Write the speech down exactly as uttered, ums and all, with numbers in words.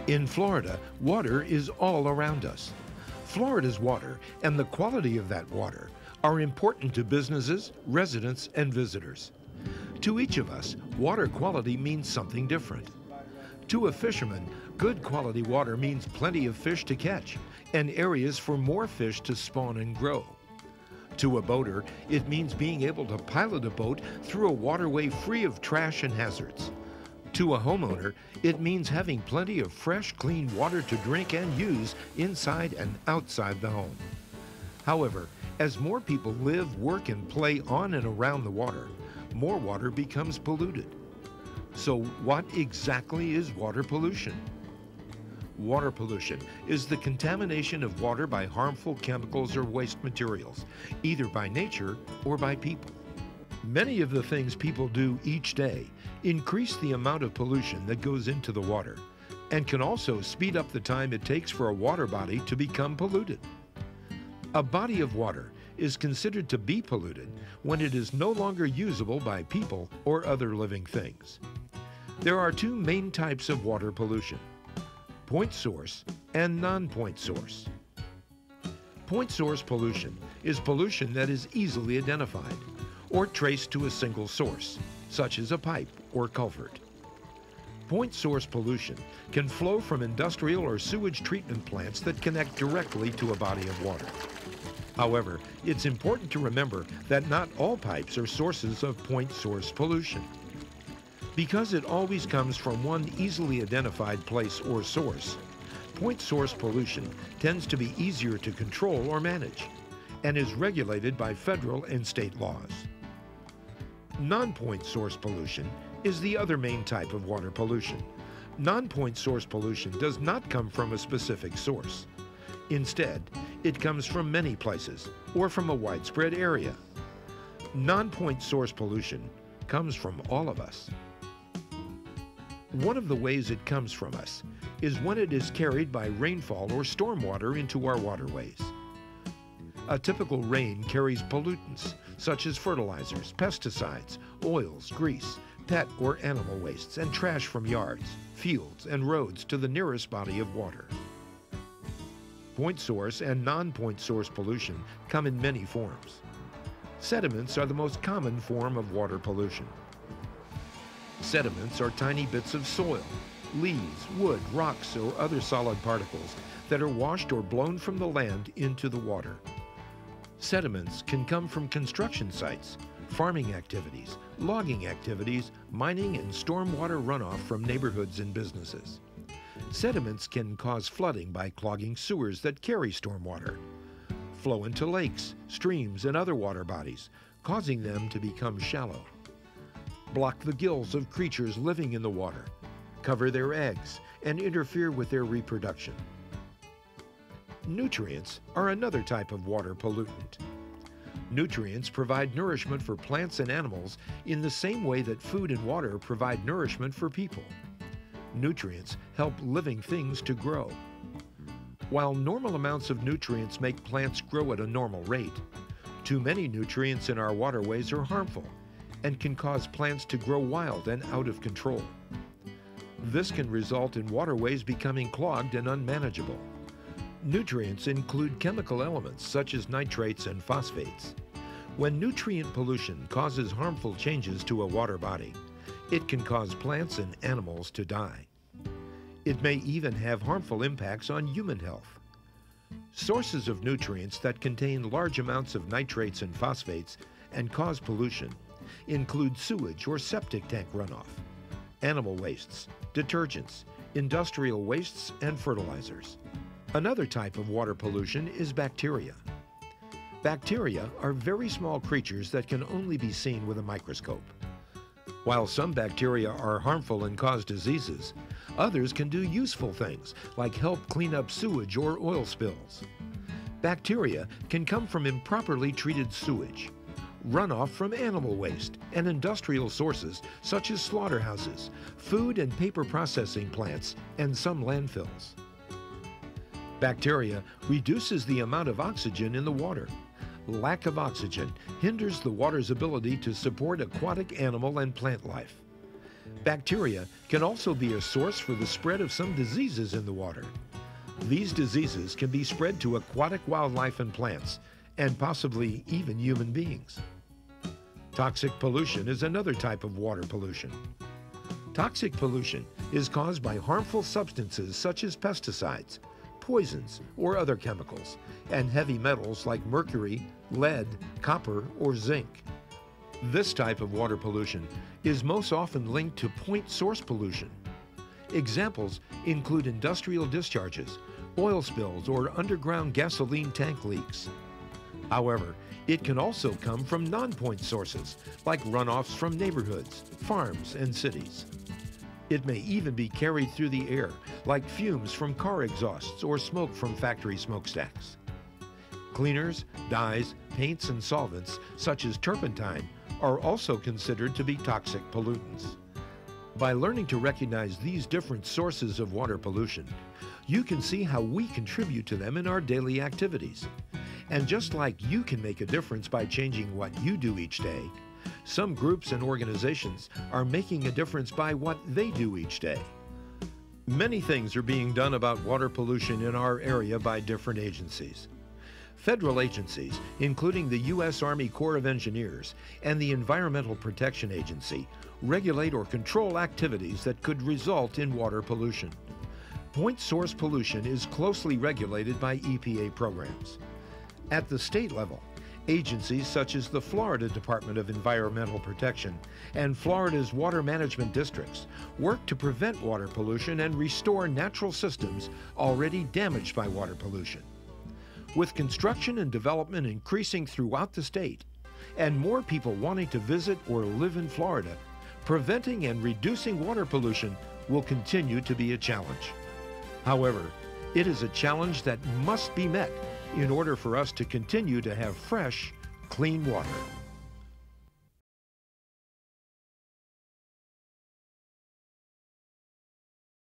In Florida, water is all around us. Florida's water and the quality of that water are important to businesses, residents, and visitors. To each of us, water quality means something different. To a fisherman, good quality water means plenty of fish to catch and areas for more fish to spawn and grow. To a boater, it means being able to pilot a boat through a waterway free of trash and hazards. To a homeowner, it means having plenty of fresh, clean water to drink and use inside and outside the home. However, as more people live, work, and play on and around the water, more water becomes polluted. So what exactly is water pollution? Water pollution is the contamination of water by harmful chemicals or waste materials, either by nature or by people. Many of the things people do each day increase the amount of pollution that goes into the water and can also speed up the time it takes for a water body to become polluted. A body of water is considered to be polluted when it is no longer usable by people or other living things. There are two main types of water pollution: point source and non-point source. Point source pollution is pollution that is easily identified or traced to a single source, such as a pipe or culvert. Point source pollution can flow from industrial or sewage treatment plants that connect directly to a body of water. However, it's important to remember that not all pipes are sources of point source pollution. Because it always comes from one easily identified place or source, point source pollution tends to be easier to control or manage and is regulated by federal and state laws. Non-point source pollution is the other main type of water pollution. Non-point source pollution does not come from a specific source. Instead, it comes from many places or from a widespread area. Non-point source pollution comes from all of us. One of the ways it comes from us is when it is carried by rainfall or stormwater into our waterways. A typical rain carries pollutants such as fertilizers, pesticides, oils, grease, pet or animal wastes, and trash from yards, fields, and roads to the nearest body of water. Point source and non-point source pollution come in many forms. Sediments are the most common form of water pollution. Sediments are tiny bits of soil, leaves, wood, rocks, or other solid particles that are washed or blown from the land into the water. Sediments can come from construction sites, farming activities, logging activities, mining, and stormwater runoff from neighborhoods and businesses. Sediments can cause flooding by clogging sewers that carry stormwater, flow into lakes, streams, and other water bodies, causing them to become shallow, block the gills of creatures living in the water, cover their eggs, and interfere with their reproduction. Nutrients are another type of water pollutant. Nutrients provide nourishment for plants and animals in the same way that food and water provide nourishment for people. Nutrients help living things to grow. While normal amounts of nutrients make plants grow at a normal rate, too many nutrients in our waterways are harmful and can cause plants to grow wild and out of control. This can result in waterways becoming clogged and unmanageable. Nutrients include chemical elements such as nitrates and phosphates. When nutrient pollution causes harmful changes to a water body, it can cause plants and animals to die. It may even have harmful impacts on human health. Sources of nutrients that contain large amounts of nitrates and phosphates and cause pollution include sewage or septic tank runoff, animal wastes, detergents, industrial wastes, and fertilizers. Another type of water pollution is bacteria. Bacteria are very small creatures that can only be seen with a microscope. While some bacteria are harmful and cause diseases, others can do useful things like help clean up sewage or oil spills. Bacteria can come from improperly treated sewage, runoff from animal waste, and industrial sources such as slaughterhouses, food and paper processing plants, and some landfills. Bacteria reduces the amount of oxygen in the water. Lack of oxygen hinders the water's ability to support aquatic animal and plant life. Bacteria can also be a source for the spread of some diseases in the water. These diseases can be spread to aquatic wildlife and plants, and possibly even human beings. Toxic pollution is another type of water pollution. Toxic pollution is caused by harmful substances such as pesticides, poisons, or other chemicals, and heavy metals like mercury, lead, copper, or zinc. This type of water pollution is most often linked to point source pollution. Examples include industrial discharges, oil spills, or underground gasoline tank leaks. However, it can also come from non-point sources, like runoffs from neighborhoods, farms, and cities. It may even be carried through the air, like fumes from car exhausts or smoke from factory smokestacks. Cleaners, dyes, paints, and solvents, such as turpentine, are also considered to be toxic pollutants. By learning to recognize these different sources of water pollution, you can see how we contribute to them in our daily activities. And just like you can make a difference by changing what you do each day, some groups and organizations are making a difference by what they do each day. Many things are being done about water pollution in our area by different agencies. Federal agencies, including the U S Army Corps of Engineers and the Environmental Protection Agency, regulate or control activities that could result in water pollution. Point source pollution is closely regulated by E P A programs. At the state level, agencies such as the Florida Department of Environmental Protection and Florida's water management districts work to prevent water pollution and restore natural systems already damaged by water pollution. With construction and development increasing throughout the state, and more people wanting to visit or live in Florida, preventing and reducing water pollution will continue to be a challenge. However, it is a challenge that must be met in order for us to continue to have fresh, clean water.